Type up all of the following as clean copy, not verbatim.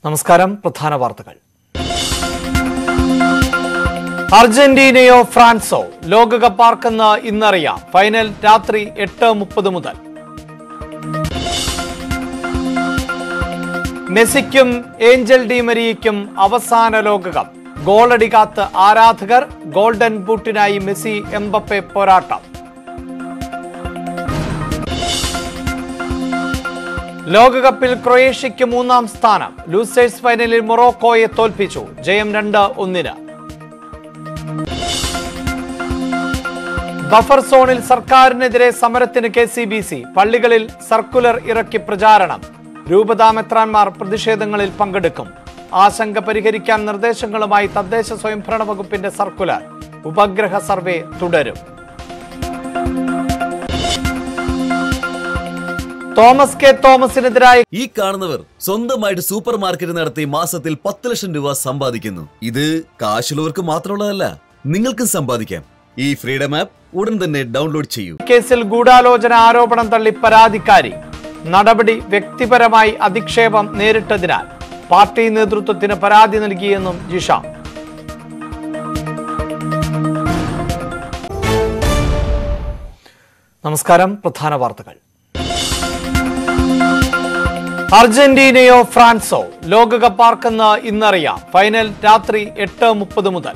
നമസ്കാരം. പ്രധാന വാർത്തകൾ. അർജന്റീനയോ ഫ്രാൻസോ ലോകകപ്പ് ആർക്കെന്ന് ഇന്നറിയാം. ഫൈനൽ രാത്രി 8:30 മുതൽ. മെസ്സിക്കും ഏഞ്ചൽ ഡി മരിയയ്ക്കും അവസാന ലോകകപ്പ്. ഗോളടികാത്ത് ആരാധകർ. ഗോൾഡൻ ബൂട്ടിനായി മെസ്സി എംബപ്പെ പോരാട്ടം. ലോകകപ്പിൽ ക്രൊയേഷ്യയ്ക്ക് 3-ാം സ്ഥാനം. ലൂസേഴ്സ് ഫൈനലിൽ മൊറോക്കോയെ തോൽപ്പിച്ചു. ജയം 2-1. ബഫർ സോണിൽ സർക്കാരിനെതിരെ സമരത്തിന് KCBC. പള്ളികളിൽ സർക്കുലർ ഇറക്കി പ്രചാരണം. രൂപതാമെത്രാന്മാർ പ്രതിഷേധങ്ങളിൽ പങ്കെടുക്കും. ആശങ്ക പരിഹരിക്കാൻ നിർദ്ദേശങ്ങളുമായി തദ്ദേശ സ്വയംഭരണ വകുപ്പിന്റെ സർക്കുലർ. ഉപഗ്രഹ സർവേ തുടരും. തോമസ് കെ തോമസിനെതിരായ ഈ കാണുന്നവർ സ്വന്തമായിട്ട് സൂപ്പർ മാർക്കറ്റ് നടത്തി മാസത്തിൽ 10 ലക്ഷം രൂപ സമ്പാദിക്കുന്നു. ഇത് കാശുള്ളവർക്ക് മാത്രമുള്ളതല്ല, നിങ്ങൾക്കും സമ്പാദിക്കാം. ഈ ഫ്രീഡം ആപ്പ് ഉടൻ തന്നെ ഡൗൺലോഡ് ചെയ്യൂ. കേസിൽ ഗൂഢാലോചന ആരോപണം തള്ളി പരാതിക്കാരി. നടപടി വ്യക്തിപരമായി അധിക്ഷേപം നേരിട്ടതിനാൽ പാർട്ടി നേതൃത്വത്തിന് പരാതി നൽകിയെന്നും ജിഷ. നമസ്കാരം. പ്രധാന വാർത്തകൾ. അർജന്റീനയോ ഫ്രാൻസോ ലോകകപ്പ് ആർക്കെന്ന് ഇന്നറിയാം. ഫൈനൽ രാത്രി 8:30 മുതൽ.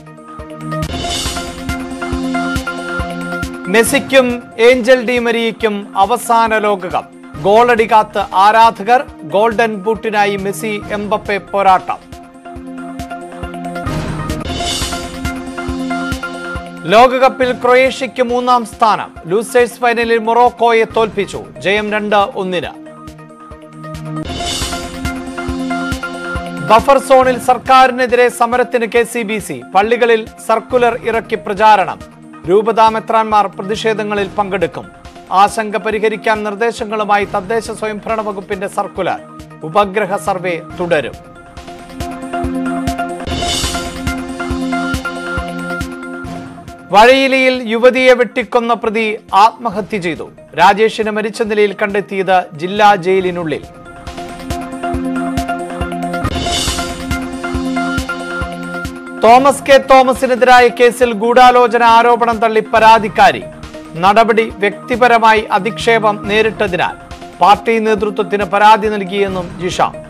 മെസ്സിക്കും ഏഞ്ചൽ ഡി മരിയയ്ക്കും അവസാന ലോകകപ്പ്. ഗോളടികാത്ത് ആരാധകർ. ഗോൾഡൻ ബൂട്ടിനായി മെസ്സി എംബപ്പെ പോരാട്ടം. ലോകകപ്പിൽ ക്രൊയേഷ്യയ്ക്ക് 3-ാം സ്ഥാനം. ലൂസേഴ്സ് ഫൈനലിൽ മൊറോക്കോയെ തോൽപ്പിച്ചു. ജയം 2-1. ബഫർ സോണിൽ സർക്കാരിനെതിരെ സമരത്തിന് KCBC. പള്ളികളിൽ സർക്കുലർ ഇറക്കി പ്രചാരണം. രൂപതാമെത്രാന്മാർ പ്രതിഷേധങ്ങളിൽ പങ്കെടുക്കും. ആശങ്ക പരിഹരിക്കാൻ നിർദ്ദേശങ്ങളുമായി തദ്ദേശ സ്വയംഭരണ വകുപ്പിന്റെ സർക്കുലർ. ഉപഗ്രഹ സർവേ തുടരും. വഴിയിലിയിൽ യുവതിയെ വെട്ടിക്കൊന്ന പ്രതി ആത്മഹത്യ ചെയ്തു. രാജേഷിനെ മരിച്ച നിലയിൽ കണ്ടെത്തിയത് ജില്ലാ ജയിലിനുള്ളിൽ. തോമസ് കെ തോമസിനെതിരായ കേസിൽ ഗൂഢാലോചന ആരോപണം തള്ളി പരാതിക്കാരി. നടപടി വ്യക്തിപരമായി അധിക്ഷേപം നേരിട്ടതിനാൽ പാർട്ടി നേതൃത്വത്തിന് പരാതി നൽകിയെന്നും ജിഷ.